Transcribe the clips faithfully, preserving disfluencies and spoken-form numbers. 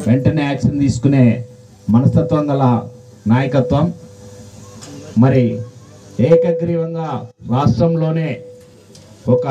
వెంటనే యాక్షన్ తీసుకునే మనస్తత్వం గల నాయకత్వం. మరి ఏకగ్రీవంగా రాష్ట్రంలోనే ఒక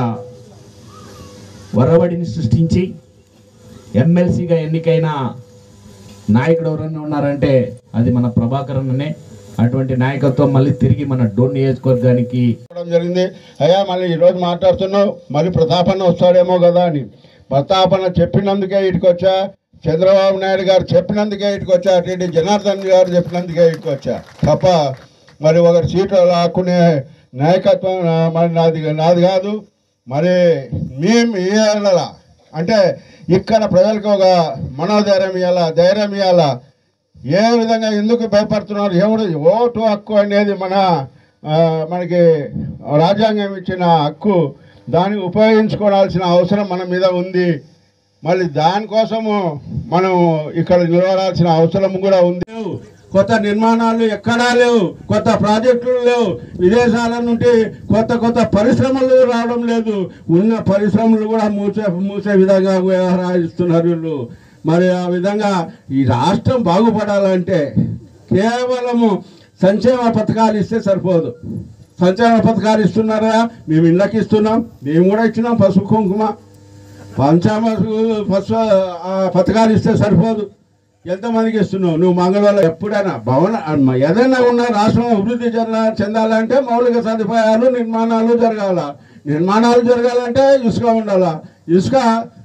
వరవడిని సృష్టించి ఎమ్మెల్సీగా ఎన్నికైన నాయకుడు ఎవరన్నా ఉన్నారంటే అది మన ప్రభాకర్ అన్ననే. అటువంటి నాయకత్వం మళ్ళీ తిరిగి మన డోన్ నియోజకవర్గానికి జరిగింది. అయ్యా మళ్ళీ ఈరోజు మాట్లాడుతున్నావు, మళ్ళీ ప్రతాపన్న వస్తాడేమో కదా అని. ప్రతాపన్న చెప్పినందుకే ఇటుకు వచ్చా, చంద్రబాబు నాయుడు గారు చెప్పినందుకే ఇటుకు వచ్చా, టీడీ జనార్దన్ గారు చెప్పినందుకే ఇటుకు వచ్చా తప్ప మరి ఒకరి సీట్లు లాక్కునే నాయకత్వం మరి నాది నాది కాదు. మరి మేము ఇవ్వాలా అంటే ఇక్కడ ప్రజలకు ఒక మనోధైర్యం ఇవ్వాలా, ధైర్యం ఇవ్వాలా. ఏ విధంగా ఎందుకు భయపడుతున్నారు? ఎవడు ఓటు హక్కు అనేది మన మనకి రాజ్యాంగం ఇచ్చిన హక్కు, దాన్ని ఉపయోగించుకోవాల్సిన అవసరం మన మీద ఉంది. మళ్ళీ దానికోసము మనం ఇక్కడ నిలబడాల్సిన అవసరం కూడా ఉంది. కొత్త నిర్మాణాలు ఎక్కడా లేవు, కొత్త ప్రాజెక్టులు లేవు, విదేశాల నుండి కొత్త కొత్త పరిశ్రమలు రావడం లేదు. ఉన్న పరిశ్రమలు కూడా మూసే మూసే విధంగా వ్యవహరిస్తున్నారు వీళ్ళు. మరి ఆ విధంగా ఈ రాష్ట్రం బాగుపడాలంటే కేవలము సంక్షేమ పథకాలు ఇస్తే సరిపోదు. సంక్షేమ పథకాలు ఇస్తున్నారా? మేము ఇళ్ళకి ఇస్తున్నాం, మేము కూడా ఇచ్చినాం పసుపు కుంకుమ. పంచామ పశు పథకాలు ఇస్తే సరిపోదు, ఎంతమందికి ఇస్తున్నావు నువ్వు? మంగళవారం ఎప్పుడైనా భవన ఏదైనా ఉన్న రాష్ట్రం అభివృద్ధి జరగా చెందాలంటే మౌలిక సదుపాయాలు నిర్మాణాలు జరగాల. నిర్మాణాలు జరగాలంటే ఇసుక ఉండాలా. ఇసుక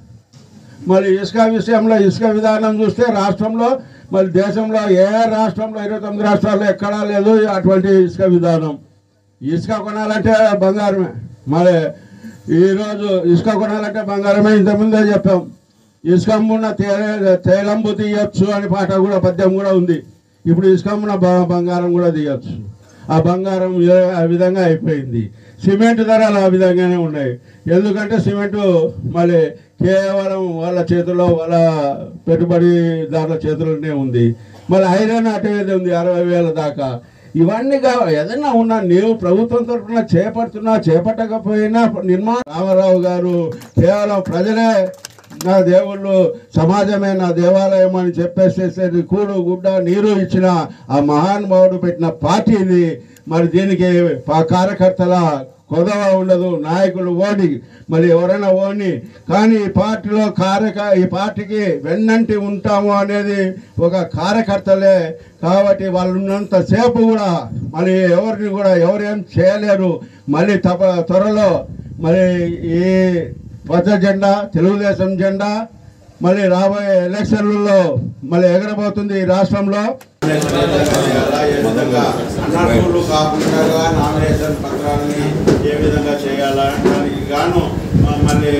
మరి ఇసుక విషయంలో ఇసుక విధానం చూస్తే రాష్ట్రంలో మరి దేశంలో ఏ రాష్ట్రంలో ఇరవై తొమ్మిది రాష్ట్రాల్లో ఎక్కడా లేదు అటువంటి ఇసుక విధానం. ఇసుక కొనాలంటే బంగారమే. మరి ఈరోజు ఇసుక కొనాలంటే బంగారమే. ఇంతకుముందే చెప్పాం, ఇసుకమ్మున్న తే తేలంబు తీయచ్చు అని పాట కూడా పద్యం కూడా ఉంది. ఇప్పుడు ఇసుకమ్మున బంగారం కూడా తీయచ్చు. ఆ బంగారం ఆ విధంగా అయిపోయింది. సిమెంట్ ధరలు ఆ విధంగానే ఉన్నాయి. ఎందుకంటే సిమెంటు మళ్ళీ కేవలం వాళ్ళ చేతుల్లో వాళ్ళ పెట్టుబడిదారుల చేతుల్లోనే ఉంది. మళ్ళీ ఐరన్ అటువేది ఉంది అరవై వేల దాకా. ఇవన్నీ ఏదైనా ఉన్నా నీవు ప్రభుత్వం తరఫున చేపడుతున్నా చేపట్టకపోయినా నిర్మాణ రామారావు గారు కేవలం ప్రజలే నా దేవుళ్ళు, సమాజమే నా దేవాలయం అని చెప్పేసేది కూడు గుడ్డ నీరు ఇచ్చిన ఆ మహానుభావుడు పెట్టిన పార్టీ ఇది. మరి దీనికి కార్యకర్తల కొదవ ఉండదు, నాయకులు ఓడి మరి ఎవరైనా ఓడి. కానీ ఈ పార్టీలో కార్యక ఈ పార్టీకి వెన్నంటి ఉంటాము అనేది ఒక కార్యకర్తలే. కాబట్టి వాళ్ళు ఉన్నంతసేపు కూడా మరి ఎవరిని కూడా ఎవరేం చేయలేరు. మళ్ళీ తప త్వరలో మరి ఈ పచ్చ జెండా తెలుగుదేశం జెండా మళ్ళీ రాబోయే ఎలక్షన్లలో మళ్ళీ ఎగరబోతుంది ఈ రాష్ట్రంలో. అనర్హులు కాకుండా నామినేషన్ పత్రాలని ఏ విధంగా చేయాలా దానికి గాను మళ్ళీ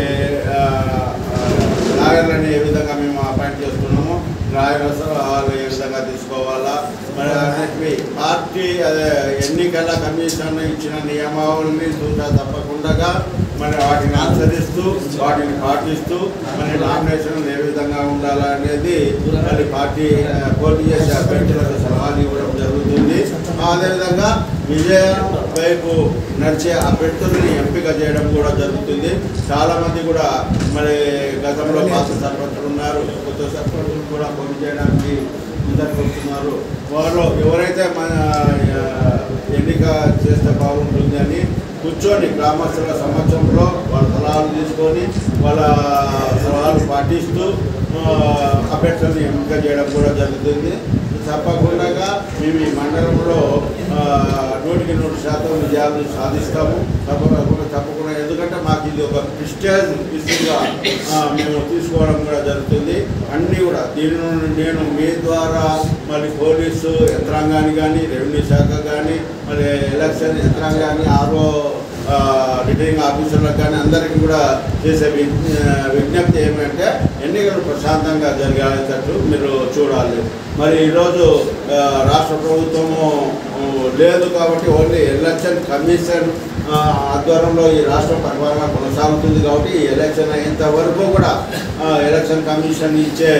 లాయర్లని ఏ విధంగా మేము అపాయింట్ చేస్తున్నాము, లాయర్స్ వాళ్ళు ఏ విధంగా తీసుకోవాలా, మరి అన్నిటివి పార్టీ అదే ఎన్నికల కమిషన్ ఇచ్చిన నియమావళిని చూసా తప్పకుండా మరి వాటిని అనుసరిస్తూ వాటిని పాటిస్తూ మరి నామినేషన్ ఏ విధంగా ఉండాలా అనేది మరి పార్టీ పోటీ చేసే అభ్యర్థులకు సలహాలు ఇవ్వడం జరుగుతుంది. అదేవిధంగా విజయం వైపు నడిచే అభ్యర్థుల్ని ఎంపిక చేయడం కూడా జరుగుతుంది. చాలామంది కూడా మరి గతంలో పాత సర్పంచులు ఉన్నారు, కొత్త సర్పంచులు కూడా పోటీ చేయడానికి ముందరికి వస్తున్నారు. వారు ఎవరైతే మన ఎన్నిక చేస్తే బాగుంటుంది అని కూర్చొని గ్రామస్తుల సమక్షంలో వాళ్ళ సలహాలు తీసుకొని వాళ్ళ సలహాలు పాటిస్తూ అభ్యర్థులను ఎంపిక చేయడం కూడా జరుగుతుంది. తప్పకుండా మేము ఈ మండలంలో నూటికి నూరు శాతం విజయాలు సాధిస్తాము తప్పకుండా తప్పకుండా ఎందుకంటే మాకు ఇది ఒక ప్రిస్టేజ్ ఇష్యూగా మేము తీసుకోవడం కూడా జరుగుతుంది. అన్నీ కూడా దీని నుండి నేను మీ ద్వారా మరి పోలీసు యంత్రాంగాన్ని కానీ రెవెన్యూ శాఖ కానీ మరి ఎలక్షన్ యంత్రాంగాన్ని ఆరో రిటర్నింగ్ ఆఫీసర్లకు కానీ అందరికీ కూడా చేసే విజ్ఞప్తి ఏమంటే ఎన్నికలు ప్రశాంతంగా జరిగేటట్టు మీరు చూడాలి. మరి ఈరోజు రాష్ట్ర ప్రభుత్వము లేదు కాబట్టి ఓన్లీ ఎలక్షన్ కమిషన్ ఆధ్వర్యంలో ఈ రాష్ట్రం పరిపాలన కొనసాగుతుంది. కాబట్టి ఈ ఎలక్షన్ అయ్యేంత వరకు కూడా ఎలక్షన్ కమిషన్ ఇచ్చే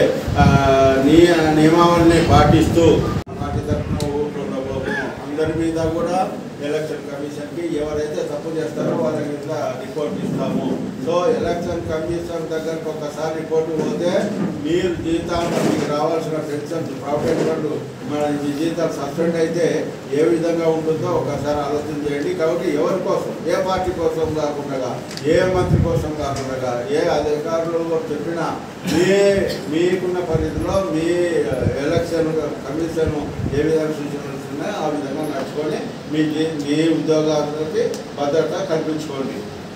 నియమావళిని పాటిస్తూ పార్టీ తరఫున ఓట్లు అందరి మీద కూడా ఎలక్షన్ కమిషన్కి. ఎవరైతే తప్పు చేస్తారో వాళ్ళ మీద రిపోర్ట్ ఇస్తాము. సో ఎలక్షన్ కమిషన్ దగ్గరకు ఒకసారి రిపోర్టు పోతే మీరు జీతాలు మీకు రావాల్సిన పెన్షన్ ప్రావిడెంట్ ఫండ్ మన మీ జీతాలు సస్పెండ్ అయితే ఏ విధంగా ఉంటుందో ఒకసారి ఆలోచన చేయండి. కాబట్టి ఎవరి కోసం, ఏ పార్టీ కోసం కాకుండా, ఏ మంత్రి కోసం కాకుండా, ఏ అధికారులు చెప్పినా మీ మీకున్న పరిధిలో మీ ఎలక్షన్ కమిషన్ ఏ విధంగా సూచనలు ఇస్తున్నాయో ఆ విధంగా నడుచుకొని మీ మీ ఉద్యోగాలకి భద్రత కల్పించుకోండి.